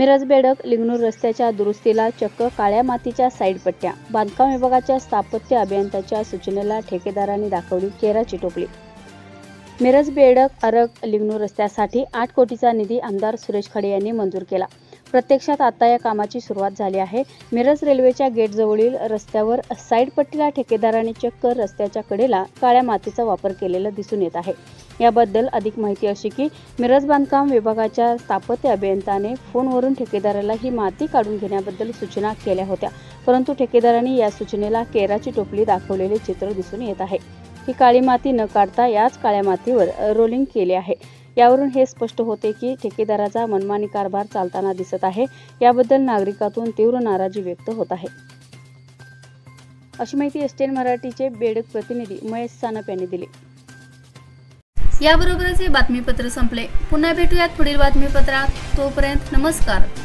मिरज बेडक लिंगणूर रस्त्याच्या दुरुस्तीला चक्क काळ्या मातीच्या साईड पट्ट्या। बांधकाम विभागाच्या स्थापत्य अभियंत्याच्या सूचनेला ठेकेदारांनी दाखवली केराची टोपली। मिरज बेडक अरग लिंगणूर रस्त्यासाठी 8 कोटीचा निधी आमदार सुरेश खडे यांनी मंजूर केला। प्रत्यक्षात आता या कामाची सुरुवात झाली आहे। मिरज रेल्वेच्या गेटजवळील रस्त्यावर साईड पट्टीला ठेकेदारांनी चक्क रस्त्याच्या कडेला काळ्या मातीचा वापर केलेला दिसून येत आहे। याबद्दल अधिक माहिती अशी की मिरज बांधकाम विभागाच्या स्थापत्य अभियंत्याने फोनवरून ठेकेदाराला ही माती काढून घेण्याबद्दल सूचना केल्या होत्या, परंतु ठेकेदारांनी या सूचनेला केराची टोपली दाखवलेले चित्र दिसून येत आहे। ही काळी माती न काढता याच काळ्या मातीवर रोलिंग केले आहे। यावरून हे स्पष्ट होते की ठेकेदाराचा मनमानी कारभार चालताना दिसत आहे। याबद्दल नागरिकातून तीव्र नाराजी व्यक्त होत आहे, अशी माहिती STN मराठीचे बेडक प्रतिनिधी महेश सानप यांनी दिली। याबरोबरच हे बातमीपत्र संपले। पुन्हा भेटूयात पुढील बातमीपत्रात। तोपर्यंत नमस्कार।